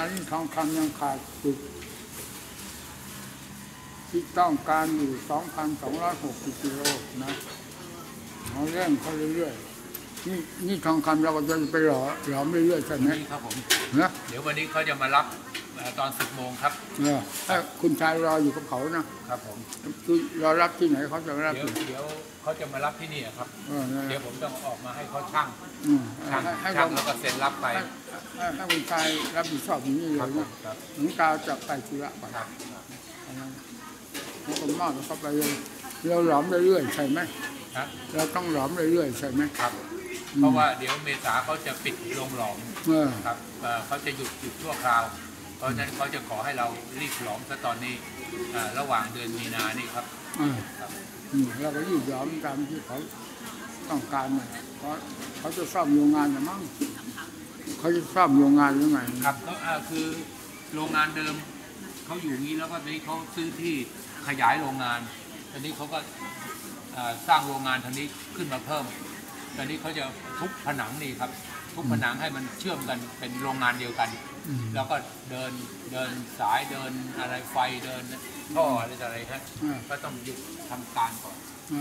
นี้ทองคำยังขาดจุดที่ต้องการอยู่ 2,260 กิโลนะเราเร่งเขาเรื่อยๆนี่ทองคำเราก็จะไปหล่อเรื่อยๆใช่ไหมครับผมนะเดี๋ยววันนี้เขาจะมารับตอน 10 โมงครับถ้าคุณชายรออยู่กับเขานะครับผมคือรอรับที่ไหนเขาจะรับเดี๋ยวเขาจะมารับที่นี่ครับเดี๋ยวผมต้องออกมาให้เขาช่างแล้วก็เซ็นรับไปถ้าคุณชายรับผิดชอบอย่างนี้เลยนะหลวงตาจะไปธุระก่อนแล้วก็มอบเข้าไปเลยเราหลอมเรื่อยๆใช่ไหมเราต้องหลอมเรื่อยๆใช่ไหมครับเพราะว่าเดี๋ยวเมษาเขาจะปิดโรงหลอมครับเขาจะหยุดชั่วคราวเพราะฉะนั้นเขาจะขอให้เรารีบหลอมซะตอนนี้ระหว่างเดือนมีนานี่ครับเราก็รีบหลอมตามที่เขาต้องการเลยเพราะเขาจะซ่อมโรงงานหรือมั้งเขาจะซ่อมโรงงานหรือไงครับก็คือโรงงานเดิมเขาอยู่นี้แล้วก็นี้เขาซื้อที่ขยายโรงงานตอนนี้เขาก็สร้างโรงงานทางนี้ขึ้นมาเพิ่มตอนนี้เขาจะทุบผนังนี่ครับทุบผนังให้มันเชื่อมกันเป็นโรงงานเดียวกันแล้วก็เดินสายเดินอะไรไฟเดินท่ออะไรฮะก็ต้องหยุดทำการก่อน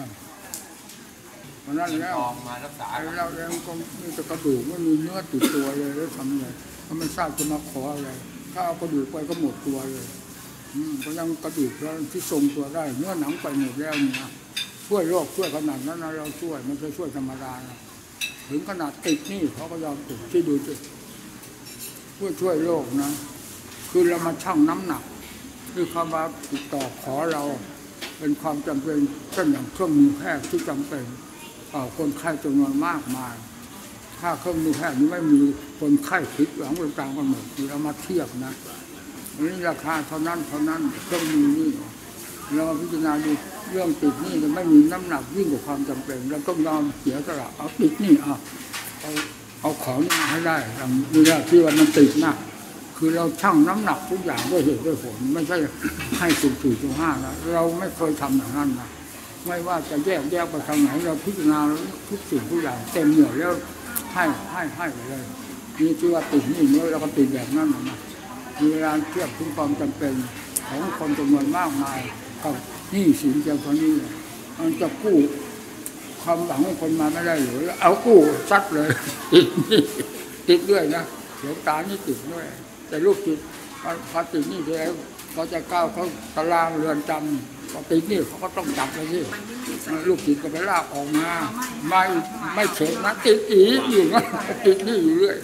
เพราะนั้นแล้วมารักษาเราเองก็มีแต่กระดูกไม่มีเนื้อติดตัวเลยแล้วทำไงเขาไม่ทราบจะมาขออะไรถ้าเอากระดูกไปก็หมดตัวเลยก็ยังกระดูกแล้วที่ทรงตัวได้เนื้อหนังไปหมดแล้วนี่นะช่วยโรคช่วยขนาดนั้นนะเราช่วยมันจะช่วยธรรมดานะถึงขนาดติดนี่เขาก็ยอมติดที่ดูสิช่วยโรคนะคือเรามาชั่งน้ำหนักคือคำว่าติดต่อขอเราเป็นความจำเป็นเช่นอย่างเครื่องมือแพทย์ที่จำเป็นคนไข้จำนวนมากมายถ้าเครื่องมือแพทย์นี้ไม่มีคนไข้ผิดหวังต่างๆกันหมดเรามาเทียบนะนี่ราคาเท่านั้นเครื่องมือนี่เราพิจารณาดูเรื่องติดนี่มันไม่มีน้ำหนักยิ่งกว่าความจำเป็นเราต้องยอมเสียสละเอาติดนี่เอาของนี่มาให้ได้อย่างนี้ที่ว่ามันติดนะคือเราชั่งน้ำหนักทุกอย่างด้วยเหตุด้วยผลไม่ใช่ให้4.5นะเราไม่เคยทำอย่างนั้นนะไม่ว่าจะแยกไปทางไหนเราพิจารณาทุกสิ่งทุกอย่างเต็มเหนี่ยวแล้วให้เลยนี่ที่ว่าติดนี่เมื่อเราก็ติดแบบนั้นนะเวลาเทียบถึงความจำเป็นของคนจำนวนมากมายกับนี่สินเจ้าคนนี้มันจะกู้ความหวังของคนมาไม่ได้หรือเอากู้ซัดเลยติดด้วยนะเดี๋ยวตานี่ติดด้วยแต่ลูกติดพอติดนี่แล้วเขาจะก้าวเขาตารางเรือนจำพอติดนี่เขาก็ต้องจับเลยที่ลูกติดก็ไปลากออกมาไม่เฉยนะติดอีกอยู่นะติดนี่อยู่เรื่อย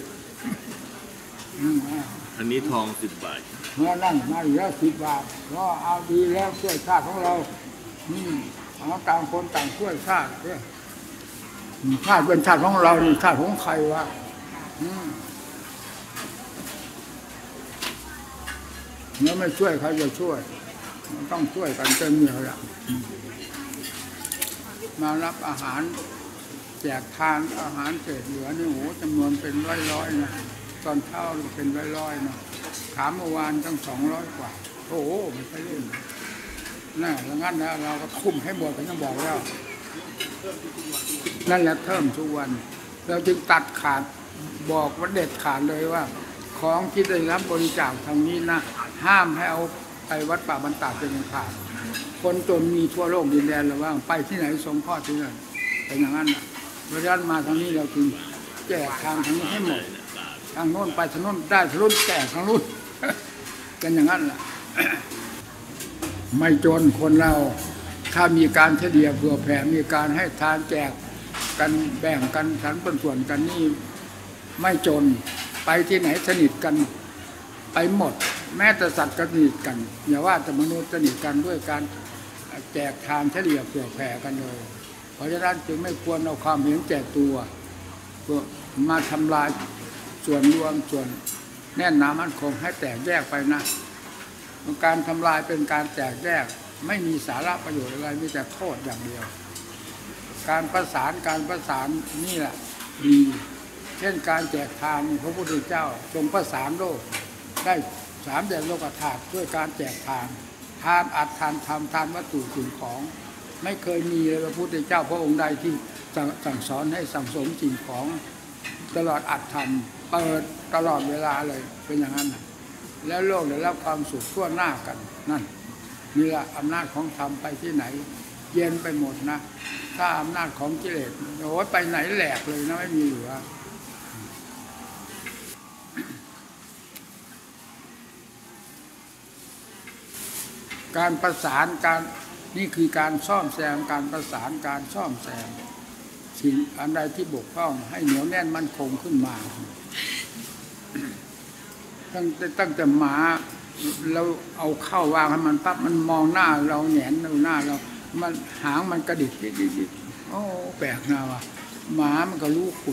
อันนี้ทอง10 บาทนั่นมาอยู่แล้ว10 บาทก็เอาดีแล้วช่วยชาติของเราเอาต่างคนต่างช่วยชาติชาติเป็นชาติของเราชาติของใครวะเมื่อไม่ช่วยใครจะช่วยต้องช่วยกันเต็มเหนี่ยวละมารับอาหารแจกทานอาหารเศษเหลือนี่โหจำนวนเป็นร้อยๆนะตอนเช้าเป็นร้อยๆนะถามเมื่อวานตั้ง200 กว่าโอ้โหไม่ใช่เล่นน่ะแล้วงั้นนะเราก็ทุ่มให้หมดกันต้องบอกแล้วนั่นแหละเพิ่มทุกวันเราจึงตัดขาดบอกว่าเด็ดขาดเลยว่าของที่ได้รับบริจาคทางนี้นะห้ามให้เอาไปวัดป่าบรรดาเป็นขาดคนจนมีทั่วโลกดินแดนหรือว่าไปที่ไหนสงเคราะห์ที่นั่นเป็นอย่างนั้นนะเพราะฉะนั้นมาทางนี้เราจึงแจกทางทางนี้ให้หมดทางโน้นไปทางโน้นได้ทางโน้นแจกทางโน้นเป็นอย่างนั้นแหละไม่จนคนเราถ้ามีการเฉลี่ยเผื่อแผ่มีการให้ทานแจกกันแบ่งกันสรรปันส่วนกันนี่ไม่จนไปที่ไหนสนิทกันไปหมดแม้แต่สัตว์ก็สนิทกันอย่าว่าแต่มนุษย์สนิทกันด้วยการแจกทานเฉลี่ยเผื่อแผ่กันเลยเพราะฉะนั้นจึงไม่ควรเอาความเห็นแก่ตัวมาทำลายส่วนรวมส่วนแน่นหนามั่นคงให้แตกแยกไปนะการทำลายเป็นการแตกแยกไม่มีสาระประโยชน์อะไรมีแต่โทษอย่างเดียวการประสานนี่แหละดีเช่นการแจกทานพระพุทธเจ้าทรงประสานโลกได้3 แดนโลกธาตุด้วยการแจกทานอัดทานธรรมทานวัตถุสิ่งของไม่เคยมีพระพุทธเจ้าพระองค์ใดที่สั่งสอนให้สั่งสมสิ่งของตลอดอัดทำเปิดตลอดเวลาเลยเป็นอย่างนั้นแล้วโลกได้รับความสุขทั่วหน้ากันนั่นนี่แหละอำนาจของธรรมไปที่ไหนเย็นไปหมดนะถ้าอำนาจของกิเลสโอ้ยไปไหนแหลกเลยนะไม่มีเหลือการประสานการนี่คือการซ่อมแซมการประสานการซ่อมแซมสิ่งอันใดที่บกพร่องให้เหนียวแน่นมั่นคงขึ้นมาตั้งแต่หมาเราเอาเข้าวางให้มันปั๊บมันมองหน้าเราแหงนดูหน้าเรามันหางมันกระดิกดิกโอ้แปลกนะว่ะหมามันก็รู้คุณ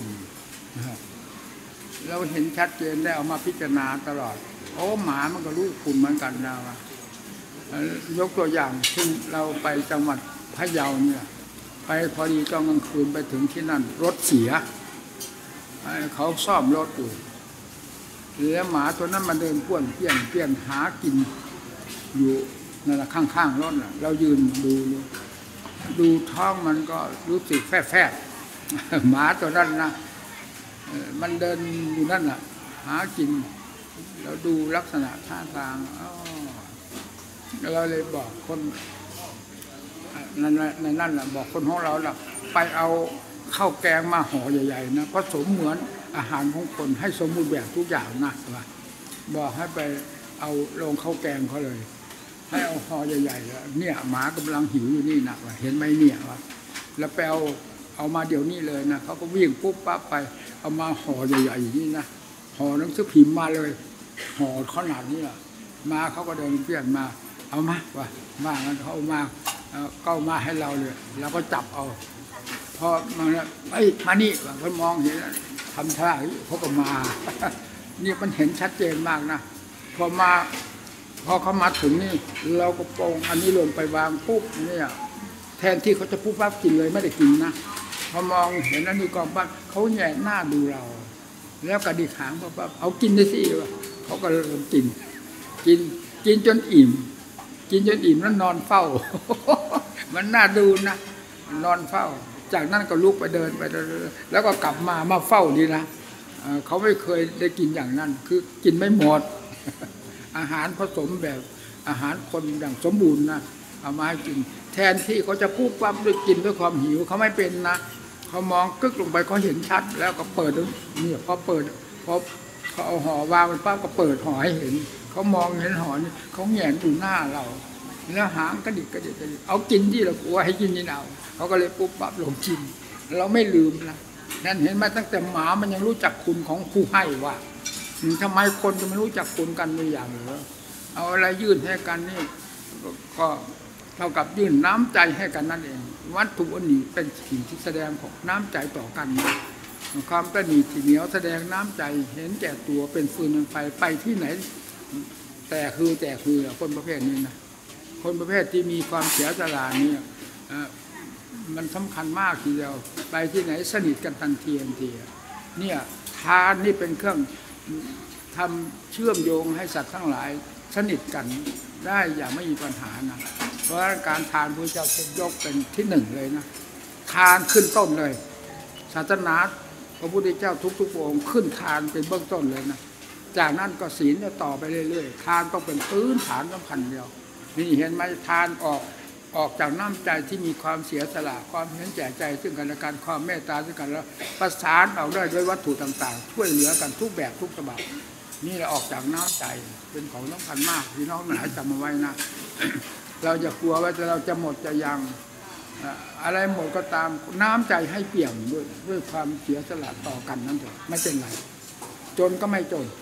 เราเห็นชัดเจนได้เอามาพิจารณาตลอดโอ้หมามันก็รู้คุณเหมือนกันนะว่ะยกตัวอย่างเช่นเราไปจังหวัดพะเยาเนี่ยไปพอดีตอนกลางคืนไปถึงที่นั่นรถเสียเขาซ่อมรถอยู่แล้วหมาตัวนั้นมันเดินป้วนเปี้ยนหากินอยู่นั่นแหละข้างๆรถน่ะเรายืนดูท้องมันก็รู้สึกแฝงหมาตัวนั้นนะมันเดินอยู่นั่นแหละหากินเราดูลักษณะท่าทางเราเลยบอกคนนั่นแหละบอกคนของเราล่ะไปเอาข้าวแกงมาห่อใหญ่ๆนะผสมเหมือนอาหารของคนให้สมบูรณ์แบบทุกอย่างนะว่าบอกให้ไปเอาลงข้าวแกงเขาเลยให้เอาห่อใหญ่ๆเนี่ยหมากำลังหิวอยู่นี่นะว่าเห็นไหมเนี่ยวะแล้วไปเอามาเดี๋ยวนี้เลยนะเขาก็วิ่งปุ๊บปั๊บไปเอามาห่อใหญ่ๆอย่างนี้นะห่อหนังสือพิมพ์มาเลยห่อขนาดนี้ล่ะมาเขาก็เดินเปลี่ยนมาเอามาว่างั้นเขาเอามาก็มาให้เราเลยเราก็จับเอาพอมามานี่เขามองเห็นทำท่าเขาก็มานี่มันเห็นชัดเจนมากนะพอเขามาถึงนี่เราก็โปงอันนี้ลงไปวางปุ๊บเนี่ยแทนที่เขาจะปุ๊บปั๊บกินเลยไม่ได้กินนะพอมองเห็นอันนี้กองปั๊บเขาแย่หน้าดูเราแล้วกระดิกหางปั๊บเอากินได้สิเขาก็เริ่มกินจนอิ่มแล้วนอนเฝ้ามันน่าดูนะนอนเฝ้าจากนั้นก็ลุกไปเดินไปแล้วก็กลับมาเฝ้านี่นะเขาไม่เคยได้กินอย่างนั้นคือกินไม่หมดอาหารผสมแบบอาหารคนอย่างสมบูรณ์นะเอามาให้กินแทนที่เขาจะปุ๊บปั๊บด้วยกินด้วยความหิวเขาไม่เป็นนะเขามองกึกลงไปเขาเห็นชัดแล้วก็เปิดนี่พอเขาเอาห่อวางมันปั๊บก็เปิดห่อให้เห็นเขามองเห็นห่อนี่เขาแหงนดูหน้าเราแล้วหางกระดิกเอากินที่เรากลัวให้กินนี่เอาเขาก็เลยปุ๊บปั๊บลงกินเราไม่ลืมนะนั่นเห็นไหมตั้งแต่หมามันยังรู้จักคุณของผู้ให้ว่าทำไมคนจะไม่รู้จักคุณกันในอย่างเหรอเอาอะไรยื่นให้กันนี่ก็เท่ากับยื่นน้ำใจให้กันนั่นเองวัตถุอันนี้เป็นสิ่งที่แสดงของน้ำใจต่อกันความประณีตที่เหนียวแสดงน้ำใจเห็นแก่ตัวเป็นฟืนเป็นไฟไปที่ไหนแต่คือคนประเภทนี้นะคนประเภทที่มีความเสียสละนี่มันสำคัญมากทีเดียวไปที่ไหนสนิทกันทันทีเนี่ยทานนี่เป็นเครื่องทำเชื่อมโยงให้สัตว์ทั้งหลายสนิทกันได้อย่างไม่มีปัญหานะเพราะการทานพระเจ้าจะยกเป็นที่หนึ่งเลยนะทานขึ้นต้นเลยศาสนาพระพุทธเจ้าทุกองค์ขึ้นทานเป็นเบื้องต้นเลยนะจากนั้นก็ศีลจะต่อไปเรื่อยๆทานต้องเป็นพื้นฐานสำคัญเดียวนี่เห็นไหมทานออกจากน้ำใจที่มีความเสียสละความเห็นแก่ใจซึ่งกันและกันความเมตตาซึ่งกันแล้วประสานออกได้ด้วยวัตถุต่างๆช่วยเหลือกันทุกแบบทุกฉบับนี่แหละออกจากน้ำใจเป็นของสำคัญมากพี่น้องหลายจำเอาไว้นะ เราจะกลัวว่าเราจะหมดจะยังอะไรหมดก็ตามน้ำใจให้เปี่ยมด้วยความเสียสละต่อกันนั่นเถอะไม่เป็นไรจนก็ไม่จน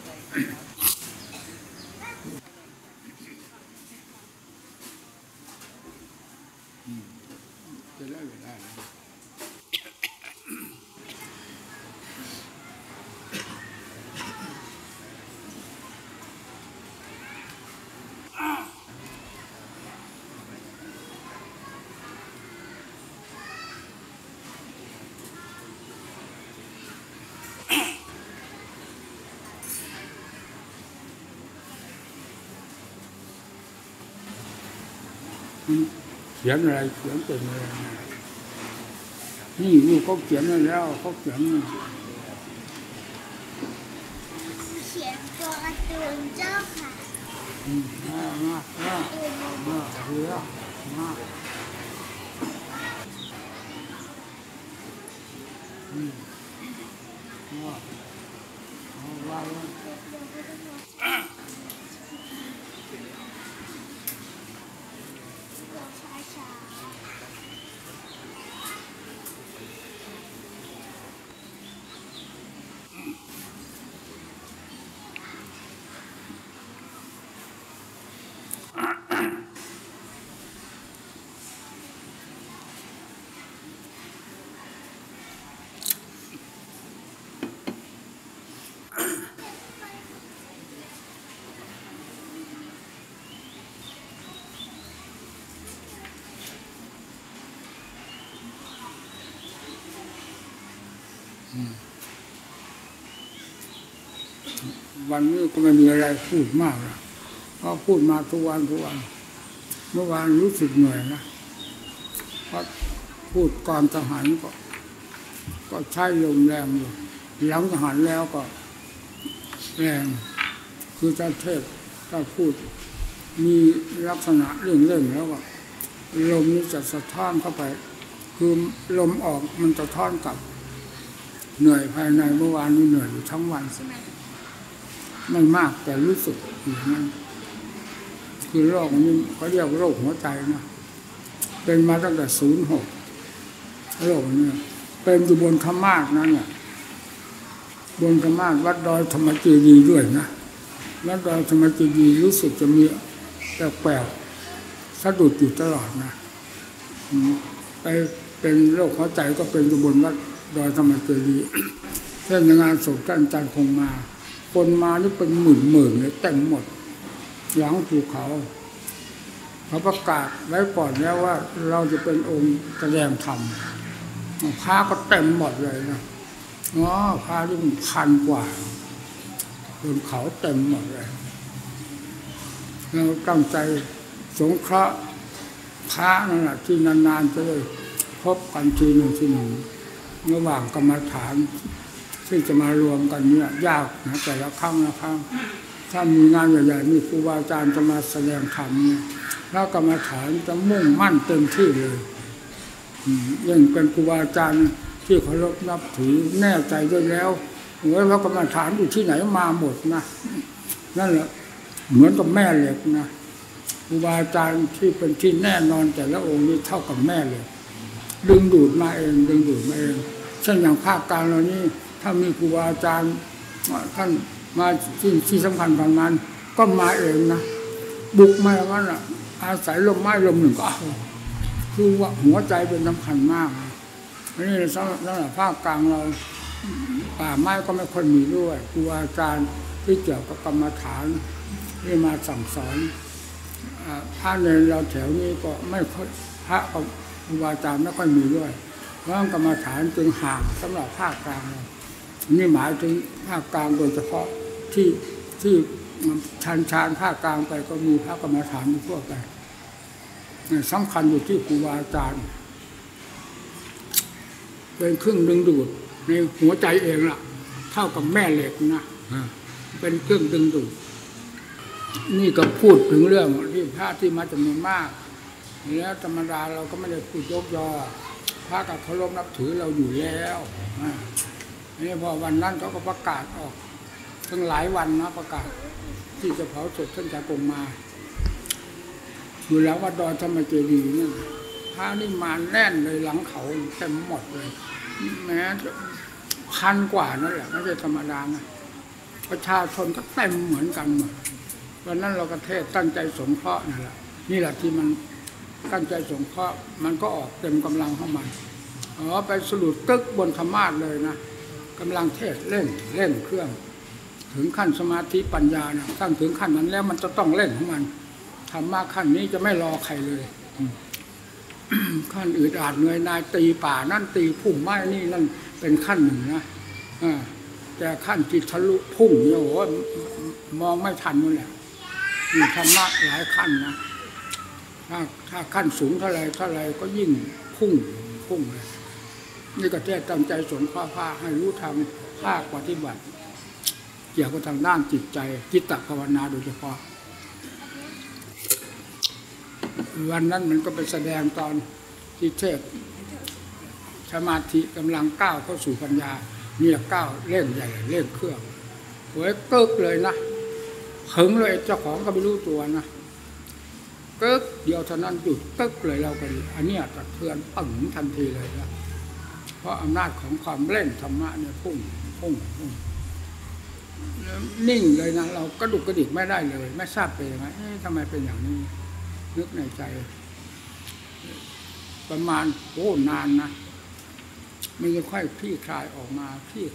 จะเลิกได้เขียนอะไรเขียนเป็นอะไรนี่ลูกเขาเขียนมาแล้วเขาเขียนตัวการ์ตูนเจ้าค่ะมากมากมากมากเยอะมากว่าวันนี้ก็ไม่มีอะไรพูดมากนะเพราะพูดมาทุกวันเมื่อวานรู้สึกเหนื่อยนะเพราะพูดก่อนทหารก็ใช้ลมแรงอยู่หลังทหารแล้วก็แรงคือจะเทศถ้าพูดมีลักษณะเรื่องแล้วก็ลมนี้จะสะท้อนเข้าไปคือลมออกมันจะท้อนกลับเหนื่อยภายในเมื่อวานนี้เหนื่อยอยู่ทั้งวันไม่มากแต่รู้สึกอย่างนั้นคือโรคนี้เขาเรียกโรคหัวใจนะเป็นมาตั้งแต่06โรคนี้เป็นอยู่บนธรรมาสนั่นแหละบนธรรมาสวัดดอยธรรมเจดีย์ด้วยนะวัดดอยธรรมเจดีย์รู้สึกจะมีแปลกๆสะดุดอยู่ตลอดนะไปเป็นโรคหัวใจก็เป็นอยู่บนวัดดอยธรรมเจดีย์เช่นงานศพท่านอาจารย์คงมาคนมานี่เป็นหมื่นเลยเต็มหมดหลังภูเขาประกาศไว้ก่อนแล้วว่าเราจะเป็นองค์แสดงธรรมพระก็เต็มหมดเลยนะพระที่มัน1,000 กว่าบนเขาเต็มหมดเลยเราตั้งใจสงเคราะห์พระนั่นแหละที่นานๆจะได้พบกันทีหนึ่งระหว่างกรรมฐานที่จะมารวมกันเนี่ยยากนะแต่ละครั้งถ้ามีงานใหญ่ๆมีครูบาอาจารย์จะมาแสดงธรรมเนี่ยแล้วกรรมฐานจะมุ่งมั่นเต็มที่เลยยังเป็นครูบาอาจารย์ที่เคารพนับถือแน่ใจด้วยแล้วว่ากรรมฐานอยู่ที่ไหนมาหมดนะนั่นแหละเหมือนกับแม่เหล็กนะครูบาอาจารย์ที่เป็นที่แน่นอนแต่ละองค์นี้เท่ากับแม่เหล็กดึงดูดมาเองเช่นอย่างภาคกลางเรานี่ถ้ามีครูบาอาจารย์ท่านมาที่สำคัญประมาณก็มาเองนะบุกมาอย่างนั้นอ่ะอาศัยลมไม้ลมหนึ่งก็คือว่าหัวใจเป็นสำคัญมากนี่สำหรับภาคกลางเราป่าไม้ก็ไม่ค่อยมีด้วยครูอาจารย์ที่เกี่ยวกับกรรมฐานที่มาสั่งสอนพระในเราแถวนี้ก็ไม่ค่อยพระกับครูอาจารย์ไม่ค่อยมีด้วยเพราะกรรมฐานจึงห่างสำหรับภาคกลางนี่หมายถึงภาคกลางโดยเฉพาะที่ชานภาคกลางไปก็มีพระกรรมฐานทั่วไปสำคัญอยู่ที่ครูบาอาจารย์เป็นเครื่องดึงดูดในหัวใจเองล่ะเท่ากับแม่เหล็กนะเป็นเครื่องดึงดูดนี่ก็พูดถึงเรื่องที่พระที่มาจำนวนมากแล้วธรรมดาเราก็ไม่ได้พูดยกยอพระกับเคารพนับถือเราอยู่แล้วนี่พอวันนั้นเขาก็ประกาศออกตั้งหลายวันนะประกาศที่จะเผาศพท่านจากงมาอยู่แล้วว่าดอยธรรมเจดีย์นี่พระนี่มาแน่นเลยหลังเขาเต็มหมดเลยแม้1,000 กว่านั่นแหละไม่ใช่ธรรมดานะประชาชนก็เต็มเหมือนกันหมดวันนั้นเราก็เทศตั้งใจสงเคราะห์นั่นแหละนี่แหละที่มันตั้งใจสงเคราะห์มันก็ออกเต็มกำลังของมันไปสรุปตึกบนธรรมาสเลยนะกำลังเทศเล่นเครื่องถึงขั้นสมาธิปัญญานะตั้งถึงขั้นนั้นแล้วมันจะต้องเล่นของมันธรรมะขั้นนี้จะไม่รอใครเลยขั้นอืดอาดเหนื่อยนายตีป่านั่นตีพุ่มไม้นี่นั่นเป็นขั้นหนึ่งนะแต่ขั้นจิตทะลุพุ่งเนี่ยโอ้มองไม่ทันนั่นแหละมีธรรมะหลายขั้นนะถ้าขั้นสูงเท่าไรก็ยิ่งพุ่งเลยนี่ก็แค่ตั้งใจสนข้อผ้าให้รู้ทางภาคปฏิบัติเกี่ยวกับทางด้านจิตใจจิตตภาวนาโดยเฉพาะวันนั้นมันก็ไปแสดงตอนที่เทศสมาธิกำลังก้าวเข้าสู่ปัญญาเนี่ยก้าวเล่นใหญ่เล่นเครื่องโอ้ยเกิกเลยนะหึงเลยเจ้าของก็ไม่รู้ตัวนะเกิกเดียวเท่านั้นหยุดเกิกเลยเราไปอันเนี้ยสะเทือนปึ๋งทันทีเลยนะเพราะอำนาจของความเล่นธรรมะเนี่ยพุ่งนิ่งเลยนะเรากระดุกกระดิกไม่ได้เลยไม่ทราบเป็นยังไงทำไมเป็นอย่างนี้นึกในใจประมาณนานนะมันจะค่อยคลี่คลายออกมา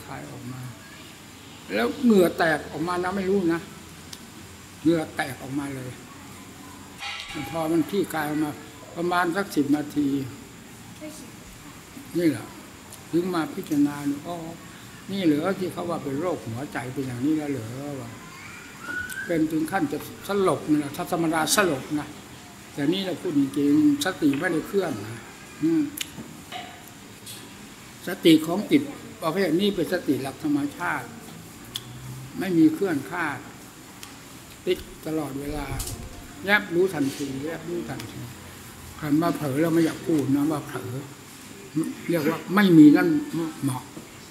แล้วเหงื่อแตกออกมานะไม่รู้นะเหงื่อแตกออกมาเลยพอมันคลี่คลายออกมาประมาณสัก10 นาทีนี่แหละถึงมาพิจารณาอ๋อนี่เหรอที่เขาว่าเป็นโรคหัวใจเป็นอย่างนี้แล้วเหรอว่าเป็นถึงขั้นจะสลบนะถ้าธรรมดาสลบนะแต่นี่เราพูดจริงๆสติไม่ได้เคลื่อนนะสติของจิตประเภทนี้เป็นสติหลักธรรมชาติไม่มีเคลื่อนคลาดติดตลอดเวลาแยบรู้ทันทีคำว่าเผลอเราไม่อยากพูดนะว่าเผลอเรียกว่าไม่มีนั่นเหมาะ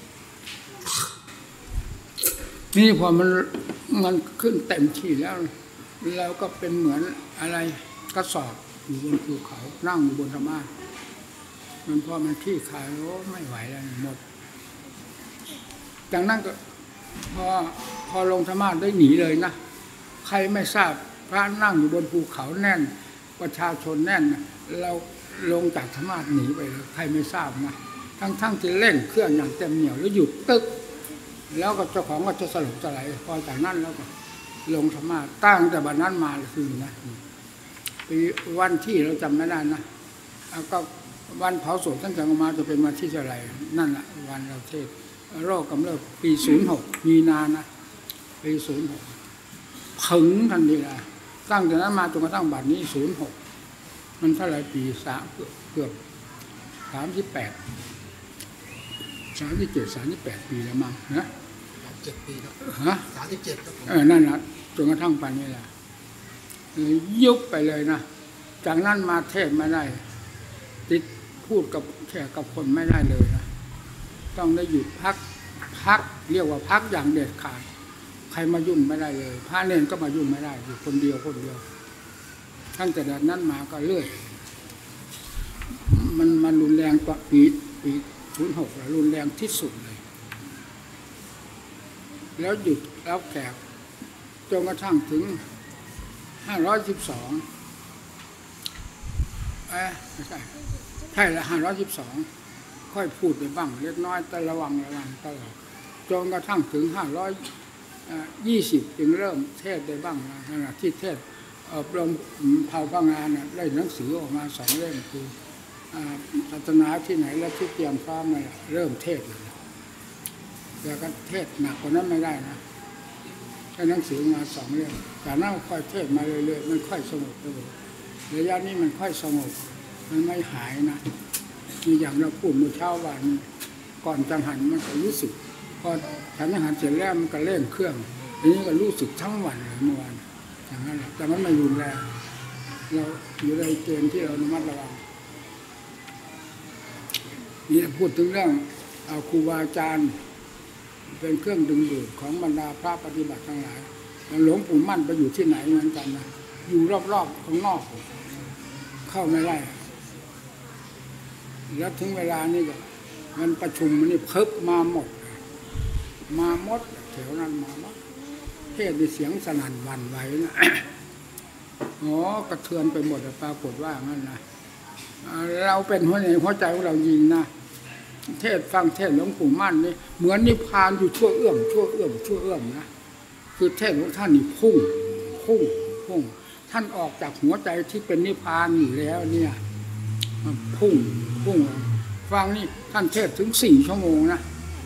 นี่พอมันขึ้นเต็มที่แล้วเราก็เป็นเหมือนอะไรกระสอบอยู่บนภูเขานั่งอยู่บนธรรมะมันพอมันขี้คายโอ้ไม่ไหวแล้วหมดจากนั้นก็พอลงธรรมะได้หนีเลยนะใครไม่ทราบพระนั่งอยู่บนภูเขาแน่นประชาชนแน่นเราลงจากธรรมะหนีไปเลยใครไม่ทราบนะทั้งที่เล่นเครื่องอย่างเต็มเหนียวแล้วหยุดตึกแล้วก็เจ้าของก็จะสลบสลายพอจากนั้นแล้วก็ลงธรรมะตั้งแต่บัดนั้นมาคือนะปีวันที่เราจำไม่ได้นะก็วันเผาศพท่านจังมาจะเป็นวันที่เท่าไหร่นั่นแหละวันเราเทศโรคกำเริบปี06มีนานะปี06ผึ่งทันทีละตั้งแต่นั้นมาจนกระทั่งบัดนี้06มันเท่าไหร่ปีเกือบ37 ปีแล้วมั้งนะ 7 ปีครับฮะ 37ครับนั่นแหละจนกระทั่งปัจจุบันนี้แหละยุบไปเลยนะจากนั้นมาเทศไม่ได้ติดพูดกับแขกกับคนไม่ได้เลยนะต้องได้หยุดพักเรียกว่าพักอย่างเด็ดขาดใครมายุ่งไม่ได้เลยพระเนรก็มายุ่งไม่ได้อยู่คนเดียวตั้งแต่นั้นมาก็เลื่อยมันรุนแรงกว่าปี06รุนแรงที่สุดเลยแล้วหยุดแล้วแขกจนกระทั่งถึง512ไม่ใช่ละ512ค่อยพูดไปบ้างเล็กน้อยแต่ระวังตลอดจนกระทั่งถึง520จึงเริ่มเทศได้บ้างนะขณะที่เทศอบรมเผ่าพงานได้หนังสือออกมา2 เล่มคือศาสนาที่ไหนและที่เตรียมพร้อมมาเริ่มเทศเลยแต่ก็เทศหนักกว่านั้นไม่ได้นะได้หนังสือมา2 เล่มแต่นั่งค่อยเทศมาเรื่อยๆมันค่อยสงบระยะนี้มันค่อยสงบมันไม่หายนะมีอย่างเราพูดเมื่อเช้าวันก่อนจังหันมันก็รู้สึกพอฉันอาหารเสร็จแล้วมันก็เล่นเครื่องทีนี้ก็รู้สึกทั้งวันเลยเมื่อวานอย่างนั้นแหละแต่มันไม่รุนแรงเราอยู่ในเกณฑ์ที่เราระมัดระวังนี่พูดถึงเรื่องครูบาอาจารย์เป็นเครื่องดึงดูดของบรรดาพระปฏิบัติทั้งหลายหลวงปู่มั่นไปอยู่ที่ไหนเหมือนกันนะอยู่รอบๆข้างนอกเข้าไม่ได้แล้วถึงเวลานี่ก็มันประชุมมันนี่เพิบมาหมดแถวนั้นมาหมดเทศมีเสียงสนั่นหวั่นไหวนะกระเทือนไปหมดปรากฏว่างั้นนะเราเป็นหัวใจของเรายิงนะเทศฟังเทศหลวงปู่มั่นนี่เหมือนนิพพานอยู่ชั่วเอื้อมนะคือเทศของท่านนี่พุ่งท่านออกจากหัวใจที่เป็นนิพพานอยู่แล้วเนี่ยพุ่งฟังนี่ท่านเทศถึง4 ชั่วโมงนะ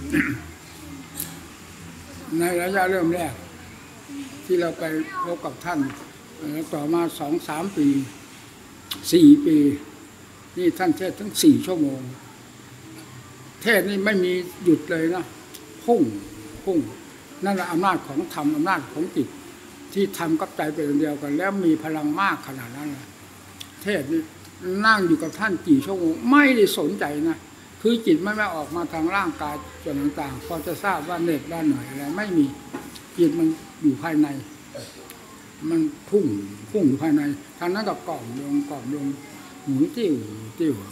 ในระยะเริ่มแรกที่เราไปพบกับท่านต่อมา 2-3 ปี 4 ปีนี่ท่านเทศถึง4 ชั่วโมงเทศนี่ไม่มีหยุดเลยนะพุ่งนั่นแหละอำนาจของธรรมอำนาจของจิตที่ทำกับใจเป็นเดียวกันแล้วมีพลังมากขนาดนั้นนะเทศนี่นั่งอยู่กับท่านกี่ชั่วโมงไม่ได้สนใจนะคือจิตไม่ออกมาทางร่างกายส่วนต่างๆพอจะทราบว่าเหน็ดว่าเหนื่อยอะไรไม่มีจิตมันอยู่ภายในมันพุ่งอยู่ภายในทางนั้นก็กล่อมลงหมุนติ้ว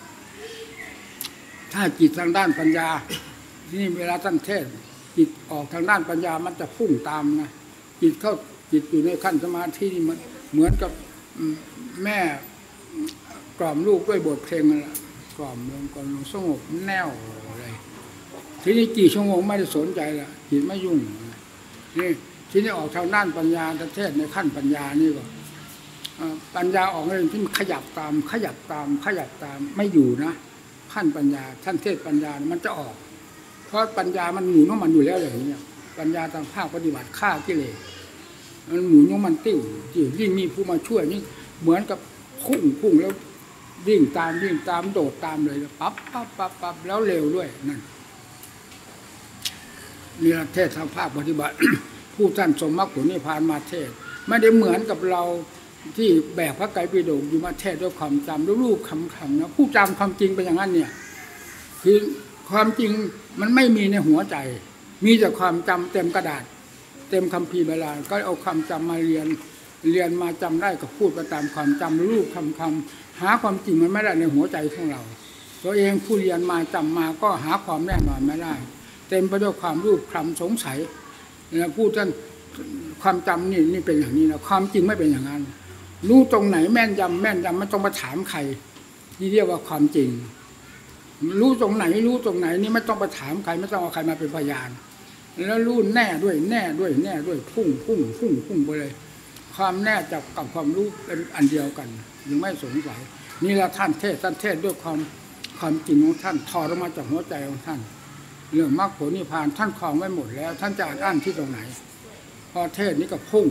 ถ้าจิตทางด้านปัญญาที่นี่เวลาท่านเทศจิตออกทางด้านปัญญามันจะพุ่งตามนะจิตอยู่ในขั้นสมาธินี่มันเหมือนกับแม่กล่อมลูกด้วยบทเพลงนั่นแหละกล่อมลงสงบแน่วอะไรทีนี้กี่ชั่วโมงไม่ได้สนใจละจิตไม่ยุ่งนี่ทีนี้ออกทางด้านปัญญาเทศในขั้นปัญญานี่ก็ปัญญาออกเองที่มันขยับตามไม่อยู่นะขั้นปัญญาท่านเทศปัญญามันจะออกเพราะปัญญามันหมุนของมันอยู่แล้วอย่างนี้ปัญญาทางภาคปฏิบัติฆ่ากิเลสมันหมุนของมันติ้วยิ่งมีผู้มาช่วยนี่เหมือนกับพุ่งแล้ววิ่งตามโดดตามเลยปั๊บแล้วเร็วด้วยนั่นนี่เทศทางภาคปฏิบัติ ผู้ท่านสมมรรคผลนิพพานมาเทศไม่ได้เหมือนกับเราที่แบกพระไตรปิฎกอยู่มาเทศด้วยความจำด้วยรูปคำนะผู้จำความจริงเป็นอย่างนั้นเนี่ยคือความจริงมันไม่มีในหัวใจมีแต่ความจำเต็มกระดาษเต็มคัมภีร์โบราณก็เอาความจำมาเรียนมาจำได้ก็พูดไปตามความจำรูปคำหาความจริงมันไม่ได้ในหัวใจของเราตัวเองผู้เรียนมาจำมาก็หาความแน่นอนไม่ได้เต็มไปด้วยความรูปคำสงสัยแล้วผู้ท่านความจำนี่เป็นอย่างนี้นะความจริงไม่เป็นอย่างนั้นรู้ตรงไหนแม่นยำไม่ต้องมาถามใครนี่เรียกว่าความจริงรู้ตรงไหนนี่ไม่ต้องไปถามใครไม่ต้องเอาใครมาเป็นพยานแล้วรู้แน่ด้วยพุ่งไปเลยความแน่กับความรู้เป็นอันเดียวกันยังไม่สงสัยนี่แหละท่านเทศด้วยความจริงของท่านถอดออกมาจากหัวใจของท่านเรื่องมรรคผลนิพพานท่านครองไว้หมดแล้วท่านจะอ่านที่ตรงไหนพอเทศนี้ก็พุ่ง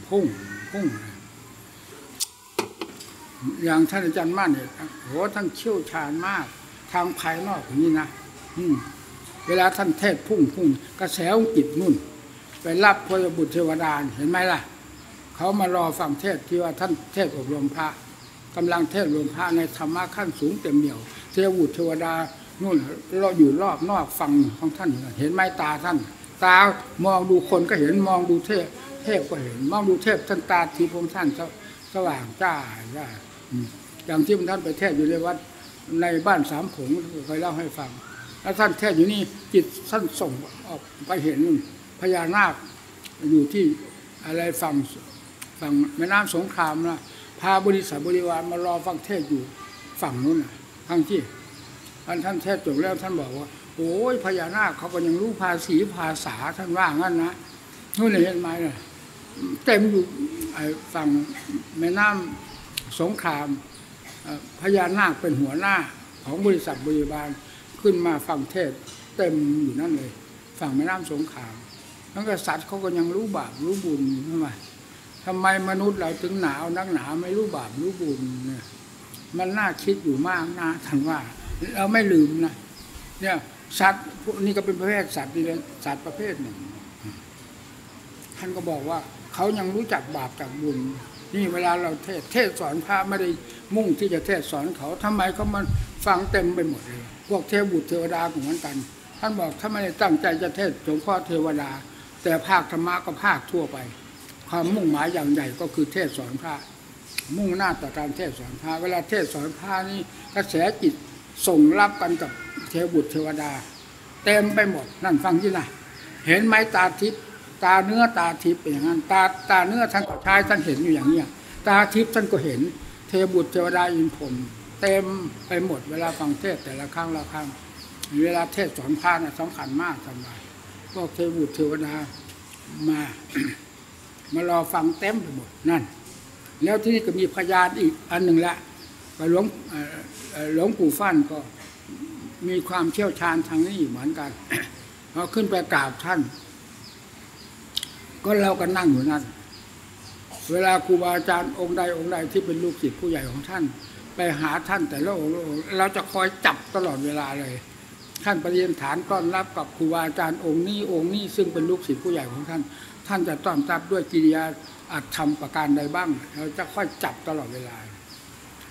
อย่างท่านอาจารย์มั่นเนี่ยโหท่านเชี่ยวชาญมากทางภายนอกอย่างนี้นะเวลาท่านเทศพุ่งกระแสของจิตนุ่นไปรับพระบุตรเทวดาเห็นไหมล่ะเขามารอฟังเทศที่ว่าท่านเทศอบรมพระกำลังเทศอบรมพระในธรรมะขั้นสูงเต็มเหนี่ยวเทวบุตรเทวดานู่นเราอยู่รอบนอกฟังของท่านเห็นไหมตาท่านตามองดูคนก็เห็นมองดูเทพก็เห็นมองดูเทพท่านตาทีพงท่านสว่างจ้าอย่างที่ท่านไปเทศอยู่ในวัดในบ้านสามผงเคยเล่าให้ฟังแล้วท่านเทศอยู่นี่จิตท่านส่งออกไปเห็นพญานาคอยู่ที่อะไรฝั่งแม่น้ำสงครามนะพาบริวารมารอฟังเทศอยู่ฝั่งนู้นทั้งที่ท่านเทศจบแล้วท่านบอกว่าโอ้ยพญานาคเขาก็ยังรู้ภาษาท่านว่างั้นนะนู่นเห็นไหมน่ะเต็มอยู่ฝั่งแม่น้ำสงครามพญานาคเป็นหัวหน้าของบริวารขึ้นมาฟังเทศเต็มอยู่นั่นเลยฝั่งแม่น้ำสงครามทั้งกษัตริย์เขาก็ยังรู้บาปรู้บุญทำไมมนุษย์เราถึงหนาวนักหนาไม่รู้บาปรู้บุญเนี่ยมันน่าคิดอยู่มากนะท่านว่าเราไม่ลืมนะเนี่ยสัตว์พวกนี้ก็เป็นประเภทสัตว์นี่เลยสัตว์ประเภทหนึ่งท่านก็บอกว่าเขายังรู้จักบาปจากบุญนี่เวลาเราเทศสอนพระไม่ได้มุ่งที่จะเทศสอนเขาทำไมเขามันฟังเต็มไปหมดเลยพวกเทพบุตรเทวดาเหมือนกันท่านบอกถ้าไม่ได้ตั้งใจจะเทศสงฆ์ข้อเทวดาแต่ภาคธรรมะก็ภาคทั่วไปความมุ่งหมายอย่างใหญ่ก็คือเทศสอนพระมุ่งหน้าต่อการเทศสอนพระเวลาเทศสอนพระนี่กระแสจิตส่งรับกันกับเทพบุตรเทวดาเต็มไปหมดนั่นฟังที่ไหนเห็นไหมตาทิพย์ตาเนื้อตาทิพย์เป็นอย่างนั้นตาเนื้อท่านก็ใช้ท่านเห็นอยู่อย่างนี้ตาทิพย์ท่านก็เห็นเทพบุตรเทวดาอินพรหมเต็มไปหมดเวลาฟังเทศแต่ละครั้งเวลาเทศสอนพระน่ะสำคัญมากทำไมพวกเทพบุตรเทวดามารอฟังเต็มไปหมดนั่นแล้วที่นี่ก็มีพยานอีกอันหนึ่งละหลวงปู่ฟั่นก็มีความเชี่ยวชาญทางนี้เหมือนกันพอขึ้นไปกราบท่านก็เราก็นั่งอยู่นั่นเวลาครูบาอาจารย์องค์ใดที่เป็นลูกศิษย์ผู้ใหญ่ของท่านไปหาท่านแต่ละองค์เราจะคอยจับตลอดเวลาเลยท่านประเรียนฐานต้อนรับกับครูบาอาจารย์องค์นี้ซึ่งเป็นลูกศิษย์ผู้ใหญ่ของท่านจะต้อนรับด้วยกิริยาอาจทำประการใดบ้างเราจะค่อยจับตลอดเวลา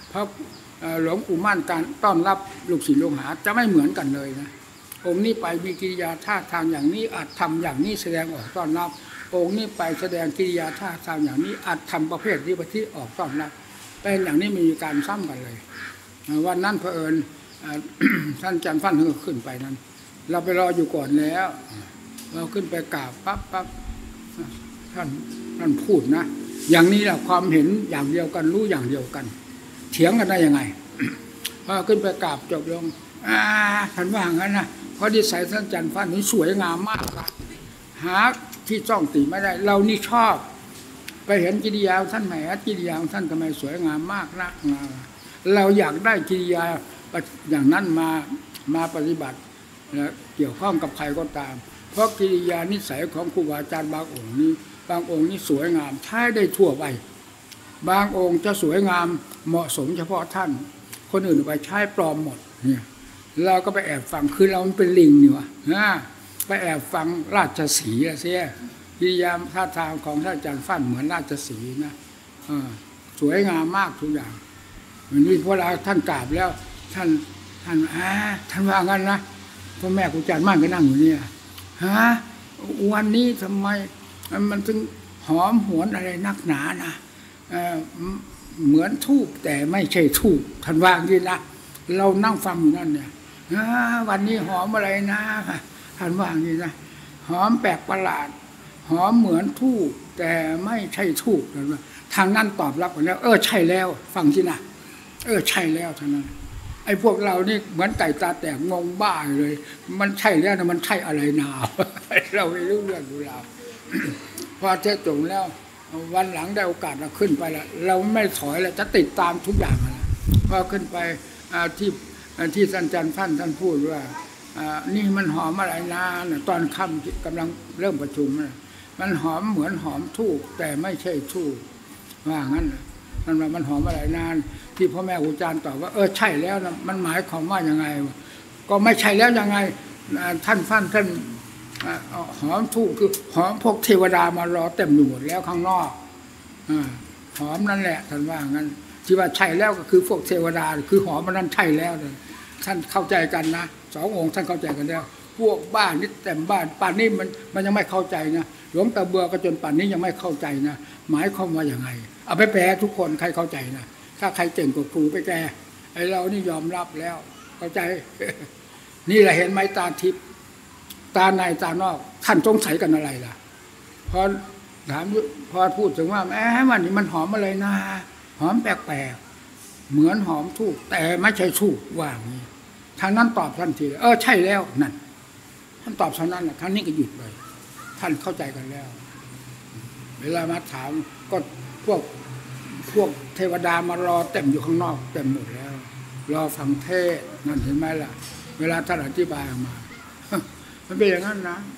เพราะหลวงปู่มั่นการต้อนรับลูกศิษย์ลูกหาจะไม่เหมือนกันเลยนะองค์นี้ไปมีกิริยาท่าทางอย่างนี้อาจทำอย่างนี้แสดงออกต้อนรับองค์นี้ไปแสดงกิริยาท่าทางอย่างนี้อาจทำประเภทนี้ที่ออกต้อนรับเป็นอย่างนี้มีการซ้ำกันเลยวันนั้นเผอิญท่านจันทร์ฟั่นเฮือขึ้นไปนั้นเราไปรออยู่ก่อนแล้วเราขึ้นไปกราบปั๊บท่านพูดนะอย่างนี้แหละความเห็นอย่างเดียวกันรู้อย่างเดียวกันเถียงกันได้ยังไงพอขึ้นไปกราบจบลงท่านว่างั้นนะเพราะนิสัยท่านจันทร์ฟั่นนี้สวยงามมากหาที่จ้องติไม่ได้เรานี่ชอบไปเห็นกิริยาท่านแหมกิริยาท่านทำไมสวยงามมากนักเราอยากได้กิริยาอย่างนั้นมาปฏิบัติเกี่ยวข้องกับใครก็ตามเพราะกิริยานิสัยของครูบาอาจารย์บางองค์นี้สวยงามใช้ได้ทั่วไปบางองค์จะสวยงามเหมาะสมเฉพาะท่านคนอื่นไปใช้ปลอมหมดเนี่ยเราก็ไปแอบฟังคือเราเป็นลิงนี่วะไปแอบฟังราชสีห์เสียกิริยาท่าทางของท่านอาจารย์ฟั่นเหมือนราชสีห์นะสวยงามมากทุกอย่างวันนี้พอเราท่านกราบแล้วท่านว่างั้นนะพ่อแม่ครูอาจารย์มั่นก็นั่งอยู่เนี่ยวันนี้ทำไมมันถึงหอมหวนอะไรนักหนานะเหมือนทูบแต่ไม่ใช่ทูบท่านว่าอย่างนี้นะเรานั่งฟังอยู่นั่นเนี่ยวันนี้หอมอะไรนะท่านว่าอย่างนี้นะหอมแปลกประหลาดหอมเหมือนทูบแต่ไม่ใช่ทูบทางนั้นตอบรับกันแล้วใช่แล้วฟังสินะใช่แล้วท่านนั้นไอ้พวกเรานี่เหมือนไก่ตาแตกงงบ้าเลยมันใช่แล้วนะมันใช่อะไรนาเราไม่รู้เรื่องดูราวพอเจ๊จงแล้ววันหลังได้โอกาสเราขึ้นไปแล้วเราไม่ถอยแล้วจะติดตามทุกอย่างเลยพอขึ้นไปที่ท่านจันทร์ท่านพูดว่านี่มันหอมอะไรนะตอนค่ำกำลังเริ่มประชุมมันหอมเหมือนหอมทูบแต่ไม่ใช่ทูบว่างั้นนั่นว่ามันหอมอะไรนานที่พ่อแม่ครูอาจารย์ตอบว่าใช่แล้วนะมันหมายความว่ายังไงก็ไม่ใช่แล้วยังไงท่านหอมทูบคือหอมพวกเทวดามารอเต็มหมดแล้วข้างนอกหอมนั่นแหละท่านว่างั้นที่ว่าใช่แล้วก็คือพวกเทวดาคือหอมมันนั้นใช่แล้วท่านเข้าใจกันนะสององค์ท่านเข้าใจกันแล้วพวกบ้านนี่แต่บ้านป่านนี้มันยังไม่เข้าใจนะหลวงตาเบื่อก็จนป่านนี้ยังไม่เข้าใจนะหมายความว่าอย่างไงเอาไปแปลทุกคนใครเข้าใจนะถ้าใครเก่งกว่าครูไปแกไอ้เรานี่ยอมรับแล้วเข้าใจ นี่แหละเห็นไหมตาทิพย์ตาในตานอกท่านสงสัยกันอะไรล่ะพอถามพอพูดถึงว่าวันนี้มันหอมอะไรนะหอมแปลกๆเหมือนหอมทูบแต่ไม่ใช่ทูบว่าอย่างนี้ทางนั้นตอบทันทีใช่แล้วนั่นท่านตอบเท่านั้นท่านนี้ก็หยุดเลยท่านเข้าใจกันแล้วเวลามาถามก็พวกเทวดามารอเต็มอยู่ข้างนอกเต็มหมดแล้วรอฟังเทศนั่นเห็นไหมล่ะเวลาท่านอธิบายออกมามันเป็นอย่างนั้นนะ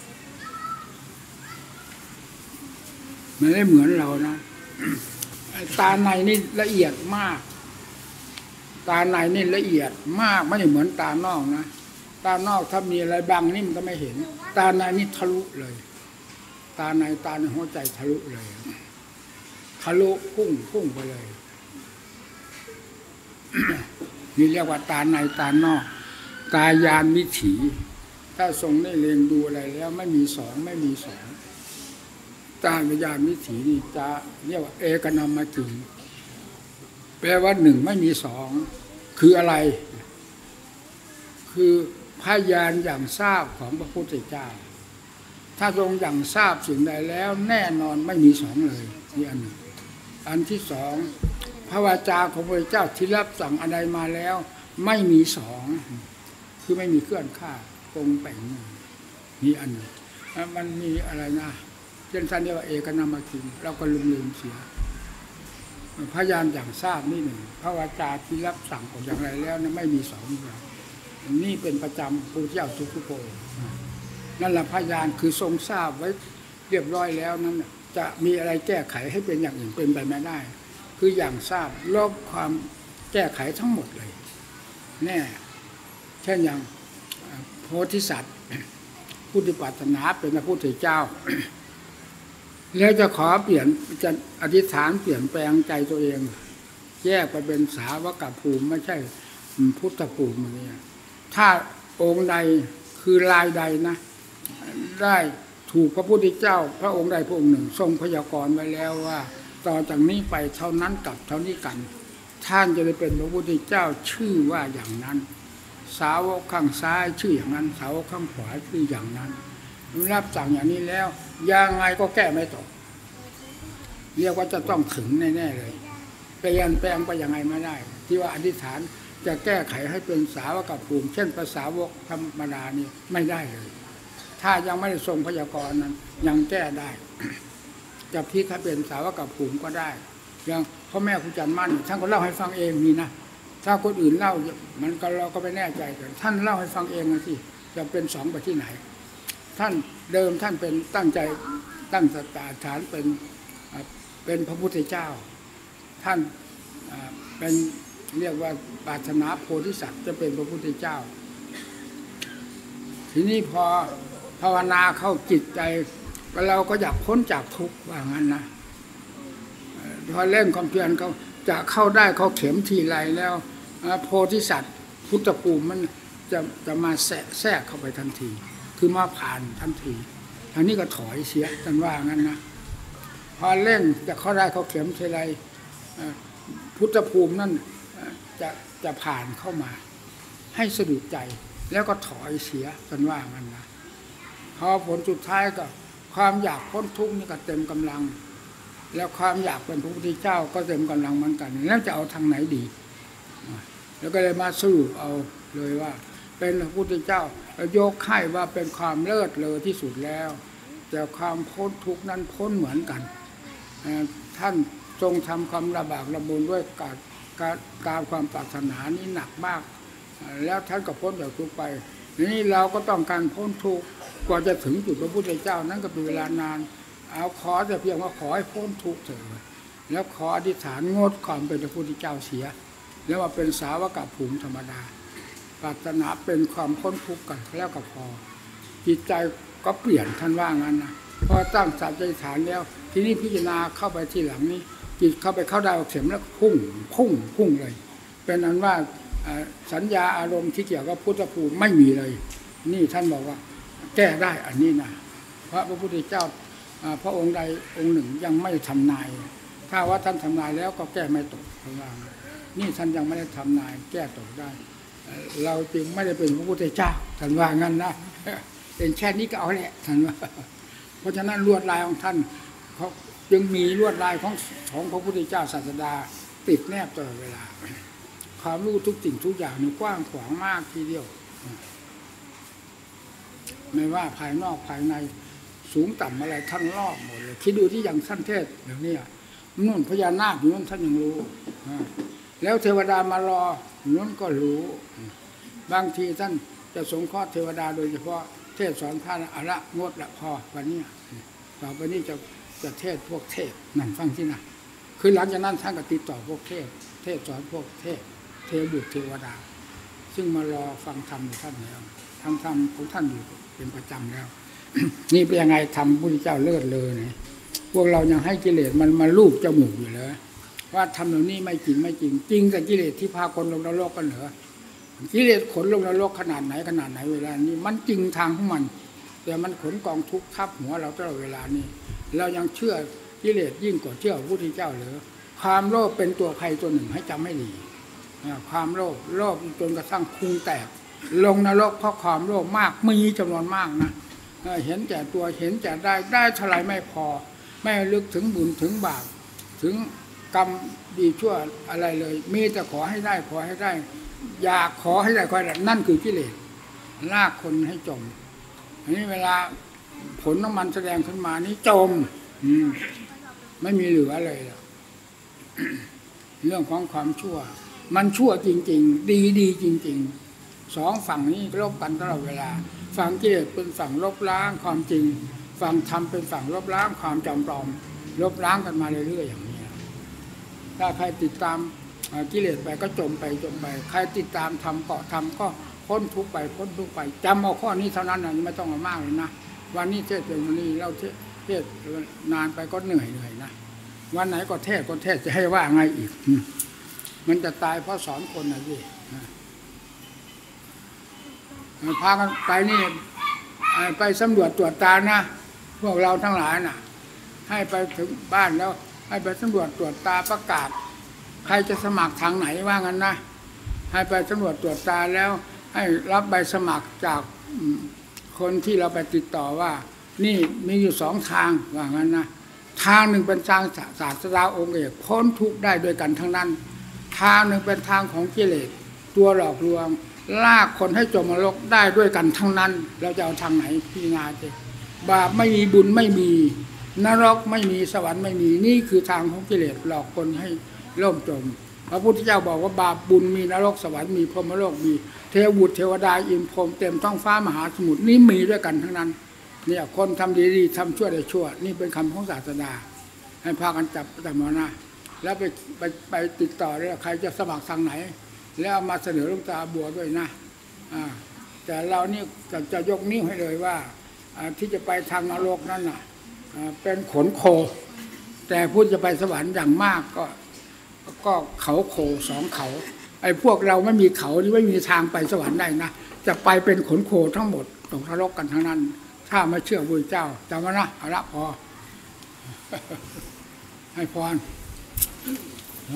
มันไม่เหมือนเรานะตาในนี่ละเอียดมากตาในนี่ละเอียดมากไม่เหมือนตานอกนะตานอกถ้ามีอะไรบังนี่มันก็ไม่เห็นตาในนี่ทะลุเลยตาในหัวใจทะลุเลยทะลุพุ่งไปเลย นี่เรียกว่าตาในตานอกตายานวิถีถ้าทรงได้เรียนดูอะไรแล้วไม่มีสองตายานวิถีนี่จะเรียกว่าเอกนามจิแปลว่าหนึ่งไม่มีสองคืออะไรคือพยานอย่างทราบของพระพุทธเจ้าถ้าทรงอย่างทราบสิ่งใดแล้วแน่นอนไม่มีสองเลยนี่อันหนึ่งอันที่สองพระวาจาของพระเจ้าที่รับสั่งอะไรมาแล้วไม่มีสองคือไม่มีเคลื่อนข้าตรงแป่งนี่อันหนึ่งมันมีอะไรนะเช่นท่านเรียกว่าเอกนามจิเราก็ลืมเสียพยานอย่างทราบนี่หนึ่งพระวาจาที่รับสั่งออกอย่างไรแล้วนะไม่มีสองอย่างนี่เป็นประจำพระเจ้าทุกๆพระองค์นั่นแหละพยานคือทรงทราบไว้เรียบร้อยแล้วนั้นจะมีอะไรแก้ไขให้เป็นอย่างอื่นเป็นไปไม่ได้คืออย่างทราบลบความแก้ไขทั้งหมดเลยแน่เช่นอย่างโพธิสัตว์ผู้ที่ปรารถนาเป็นพระพุทธเจ้าแล้วจะขอเปลี่ยนจะอธิษฐานเปลี่ยนแปลงใจตัวเองแยกไปเป็นสาวกภูมิไม่ใช่พุทธภูมินี่ถ้าองค์ใดคือลายใดนะได้ถูกพระพุทธเจ้าพระองค์ใดพระองค์หนึ่งทรงพยากรณ์ไว้แล้วว่าต่อจากนี้ไปเท่านั้นกับเท่านี้กันท่านจะได้เป็นพระพุทธเจ้าชื่อว่าอย่างนั้นสาวกข้างซ้ายชื่ออย่างนั้นสาวกข้างขวาชื่ออย่างนั้นรับสั่งอย่างนี้แล้วยังไงก็แก้ไม่ตกเรียกว่าจะต้องถึงแน่ๆเลยเปลี่ยนแปลงไปยังไงไม่ได้ที่ว่าอธิษฐานจะแก้ไขให้เป็นสาวกภูมิเช่นภาษาวกธรรมดานี่ไม่ได้เลยถ้ายังไม่ได้ทรงพยากรณ์นั้นยังแก้ได้จะพลิกให้เป็นสาวกภูมิก็ได้อย่างพ่อแม่ครูจันทร์มั่นท่านก็เล่าให้ฟังเองนี่นะถ้าคนอื่นเล่ามันก็เราก็ไม่แน่ใจกันท่านเล่าให้ฟังเองนะที่จะเป็นสองไปที่ไหนท่านเดิมท่านเป็นตั้งใจตั้งสตาฐานเป็นพระพุทธเจ้าท่านเป็นเรียกว่าปรารถนาโพธิสัตว์จะเป็นพระพุทธเจ้าทีนี้พอภาวนาเข้าจิตใจเราก็อยากพ้นจากทุกข์ว่างั้นนะพอเล่นความเพียรเขาจะเข้าได้เขาเข็มทีไรแล้วโพธิสัตว์พุทธภูมิมันจะมาแทรกเข้าไปทันทีคือมาผ่านทันทีทางนี้ก็ถอยเสียกันว่างั้นนะพอเล่นจะเข้าได้เขาเข็มทีไรพุทธภูมินั่นจะผ่านเข้ามาให้สะดุดใจแล้วก็ถอยเสียกันว่างั้นนะพอผลสุดท้ายก็ความอยากพ้นทุกข์นี่ก็เต็มกำลังแล้วความอยากเป็นพระพุทธเจ้าก็เต็มกำลังเหมือนกันแล้วจะเอาทางไหนดีแล้วก็เลยมาสรุปเอาเลยว่าเป็นพระพุทธเจ้ายกให้ว่าเป็นความเลิศเลอที่สุดแล้วแต่ความพ้นทุกข์นั้นพ้นเหมือนกันท่านทรงทำความลำบากลำบนด้วยการความปรารถนานี้หนักมากแล้วท่านก็พ้นจากทุกข์ไปนี่เราก็ต้องการพ้นทุกข์กว่าจะถึงจุดพระพุทธเจ้านั้นก็เป็นเวลานานเอาขอแต่เพียงว่าขอให้พ้นทุกข์เถิดแล้วขออธิษฐานงดความเป็นพระพุทธเจ้าเสียแล้วมาเป็นสาวกภูมิธรรมดาปรารถนาเป็นความพ้นทุกข์กันแล้วก็พอจิตใจก็เปลี่ยนท่านว่างั้นนะพอตั้งสัจจะอธิษฐานแล้วทีนี้พิจารณาเข้าไปที่หลังนี้จิตเข้าได้เข็มแล้วพุ่งเลยเป็นอันว่าสัญญาอารมณ์ที่เกี่ยวกับพุทธภูมิไม่มีเลยนี่ท่านบอกว่าแก้ได้อันนี้นะเพราะพระพุทธเจ้าพระองค์ใดองค์หนึ่งยังไม่ทำนายถ้าว่าท่านทำนายแล้วก็แก้ไม่ตกข้างล่างนี่ท่านยังไม่ได้ทำนายแก้ตกได้เราจึงไม่ได้เป็นพระพุทธเจ้าท่านว่างั้นนะเป็นแค่นี้ก็เอาแหละท่านว่าเพราะฉะนั้นลวดลายของท่านเขาจึงมีลวดลายของพระพุทธเจ้าศาสดาติดแนบตลอดเวลาความรู้ทุกสิ่งทุกอย่างนี่กว้างขวางมากทีเดียวไม่ว่าภายนอกภายในสูงต่ำอะไรท่านรอบหมดเลยคิดดูที่อย่างท่านเทศอย่างนี้นู่นพญานาคอยู่นั่นท่านยังรู้แล้วเทวดามารอนั่นก็รู้บางทีท่านจะสงเคราะห์เทวดาโดยเฉพาะเทศสอนพระอะละงดละพอวันนี้ต่อไปนี้จะเทศพวกเทพนั่นฟังที่นะคือหลังจากนั้นท่านก็ติดต่อพวกเทพสอนพวกเทบุตรเทวดาซึ่งมารอฟังธรรมของท่านแล้วทำธรรมของท่านอยู่เป็นประจำแล้ว นี่เป็นยังไงทำพระพุทธเจ้าเลิศเลยเนี่ยพวกเรายังให้กิเลสมันมาลูบจมูกอยู่เลยว่าทำเหล่านี้ไม่จริงจริงแต่กิเลสที่พาคนลงนรกกันเหรอกิเลสขนลงนรกขนาดไหนเวลานี้มันจริงทางของมันแต่มันขนกองทุกข์ทับหัวเราตลอดเวลานี้เรายังเชื่อกิเลสยิ่งกว่าเชื่อพระพุทธเจ้าเหรอความโลภเป็นตัวภัยตัวหนึ่งให้จำไม่ดีความโลภจนกระทั่งพุงแตกลงนรกเพราะความโลภมากมีจำนวนมากนะเห็นแก่ตัวเห็นแก่ได้เท่าไรไม่พอไม่ลึกถึงบุญถึงบาปถึงกรรมดีชั่วอะไรเลยมีแต่ขอให้ได้อยากขอให้ได้นั่นคือกิเลสลากคนให้จมอันนี้เวลาผลของมันแสดงขึ้นมานี้จมไม่มีเหลือเลยเรื่องของความชั่วมันชั่วจริงๆดีจริงๆสองฝั่งนี้ลบกันตลอดเวลาฝั่งกิเลสเป็นฝั่งลบล้างความจริงฝั่งธรรมเป็นฝั่งลบล้างความจำปลอมลบล้างกันมาเรื่อยๆอย่างนี้ถ้าใครติดตามกิเลสไปก็จมไปใครติดตามธรรมเกาะธรรมก็พ้นทุกข์ไปจำเอาข้อนี้เท่านั้นนะไม่ต้องเอามากเลยนะวันนี้เทศเป็นวันนี้เราเทศนานไปก็เหนื่อยนะวันไหนก็เทศจะให้ว่าไงอีกมันจะตายเพราะสอนคนนะพี่พากันไปนี่ไปสำรวจตรวจตานะพวกเราทั้งหลายน่ะให้ไปถึงบ้านแล้วให้ไปสำรวจตรวจตาประกาศใครจะสมัครทางไหนว่างั้นนะให้ไปสำรวจตรวจตาแล้วให้รับใบสมัครจากคนที่เราไปติดต่อว่านี่มีอยู่2 ทางว่างั้นนะทางหนึ่งเป็นทางศาสดาองค์เอกพ้นทุกข์ได้ด้วยกันทั้งนั้นทางหนึ่งเป็นทางของกิเลสตัวหลอกลวงลากคนให้จมนรกได้ด้วยกันทั้งนั้นเราจะเอาทางไหนพิจารณาสิบาปไม่มีบุญไม่มีนรกไม่มีสวรรค์ไม่มีนี่คือทางของกิเลสหลอกคนให้ล่มจมพระพุทธเจ้าบอกว่าบาปบุญมีนรกสวรรค์มีพรหมโลกมีเทวบุตรเทวดาอินพรหมเต็มท้องฟ้ามหาสมุทรนี่มีด้วยกันทั้งนั้นเนี่ยคนทำดีๆทำชั่วได้ชั่วนี่เป็นคำของศาสดาให้พากันจับแต่มานะแล้วไปติดต่อเลยใครจะสมัครทางไหนแล้วมาเสนอหลวงตาบัวด้วยนะแต่เรานี่จะยกนิ้วให้เลยว่าที่จะไปทางนรกนั่นน่ะเป็นขนโคแต่พูดจะไปสวรรค์อย่างมากก็เขาโค2 เขาไอ้พวกเราไม่มีเขานี่ไม่มีทางไปสวรรค์ได้นะจะไปเป็นขนโคทั้งหมดตกนรกกันทั้งนั้นถ้าไม่เชื่อพระเจ้าจำไว้นะเอาละพอ ให้พรห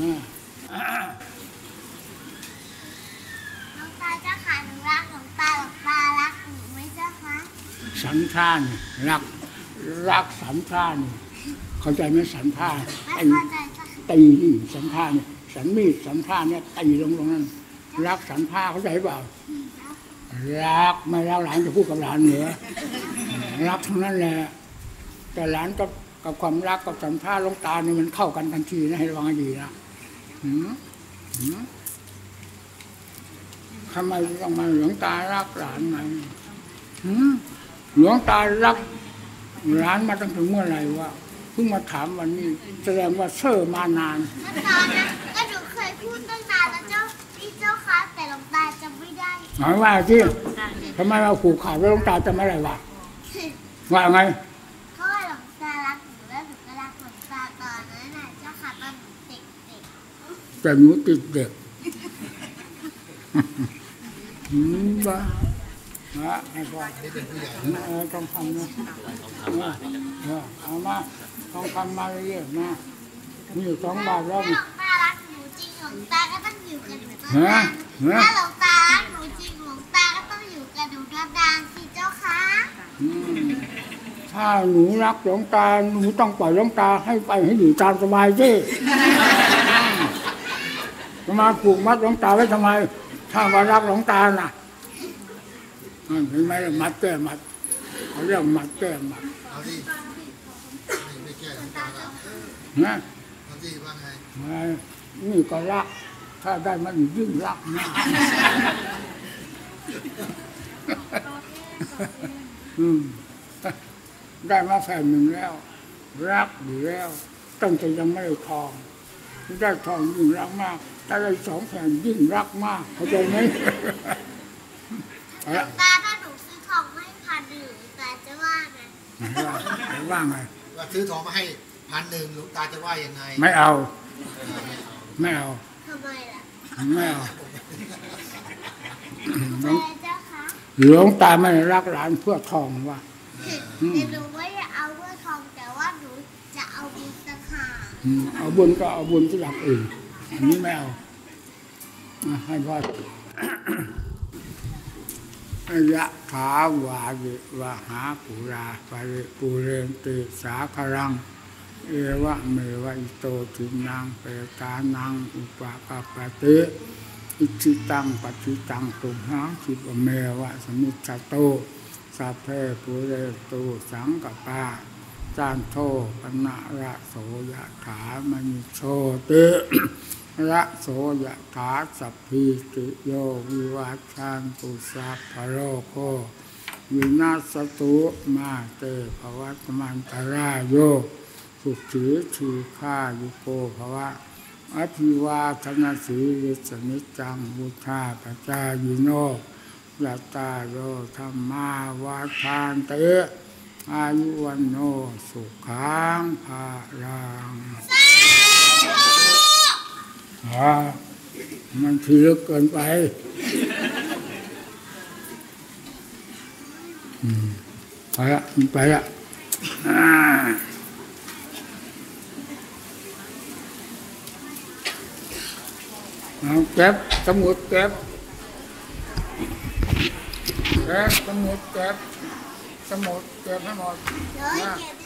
ลวงตาเจ้าค่ะหนูรักหลวงตารักหนูไหมเจ้าคะสันท่านรักสันท่านเข้าใจไหมสันท่านตีสันท่านสันมีดสันท่านเนี่ยตีลงนั้นรักสันท่าเข้าใจเปล่ารักไม่รักหลานจะพูดกับหลานเหนือรักทั้งนั้นแหละแต่หลานกับความรักกับสันท่าหลวงตาเนี่ยมันเข้ากันทันทีนะให้ระวังให้ดีนะทำไมต้องมาหลวงตารักหลานไงหลวงตารักหลานมาตั้งถึงเมื่อไหร่วะเพิ่งมาถามวันนี้แสดงว่าเซ่อมานานตอนนั้นก็หนูเคยพูดตั้งนานแล้วเจ้าค่ะแต่หลวงตาจำไม่ได้หมายว่าที่ทำไมเราผูกขาดไว้หลวงตาจะไม่ได้วะว่าไงเพราะว่าหลวงตารักหนูแล้วหนูก็รักหลวงตาตอนนั้นน่ะเจ้าค่ะตอนหนูเด็กแต่หนูติดเด็กบ้าให้พ่อต้องทำนะเอามาต้องทำมาเรื่อยๆมานี่2 บาทแล้วหลวงตารักหนูจริงหลวงตาก็ต้องอยู่กับหนูถ้าหลวงตารักหนูจริงหลวงตาก็ต้องอยู่กับหนูนานๆสิเจ้าค่ะถ้าหนูรักหลวงตาหนูต้องปล่อยหลวงตาให้ไปให้อยู่ตามสบายสิมาผูกมัดหลวงตาไว้ทำไมถ้าว่ารักหลวงตาน่ะเห็นไหมมัดแก้มัดเขาเรียกมัดแก้มัดเอาดิไม่แก้หลวงตาแล้วนะเอาดิว่าไงนี่ก็รักถ้าได้มันยิ่งรักมากได้มาแผ่นหนึ่งแล้วรักอยู่แล้วตั้งแต่ยังไม่ได้ทองได้ทองยิ่งรักมากถ้าได้2 แผ่นยิ่งรักมากเข้าใจไหมหลวงตาถ้าหนูซื้อทองมาให้1,000หลวงตาจะว่าไงว่าไงว่าซื้อทองมาให้1,000หลวงตาจะว่ายังไงไม่เอาทำไมล่ะไม่เอาเจ้าคะหลวงตาไม่รักหลานเพื่อทองว่าแต่หนูไม่ได้เอาเพื่อทองแต่ว่าหนูจะเอาบุญสักหาเอาบุญก็เอาบุญที่อย่างอื่นอันนี้ไม่เอาให้พ่อยะถาวาริวะหาปุราปะริปุเรนติสาครังเอวะเมวะอิโตทินังเปตานังอุปกปปติอิจิตังปัจจิตังตุหังคิปเมวะสมิจจโตสัพเพปุเรตุสังกปาจานโทปนะระโสยะถามณิโชติระโสยะถาสัพพิติโยวิวัชชันตุสัพพะโรโควินาศตุมาเตภวัตมันตรายโยสุขีทีฆายุโกภวะอภิวาทนาสีลิสนิจังบุธาปจายิโนยัตตาโยธรรมาวาทานเตอายุวันโนสุขังภาลังมันทีลึกเกินไปไปละมันไปละเอาเก็บสมุดเก็บสมุดเก็บสมุดเก็บให้หมดเดี๋ยวเก็บ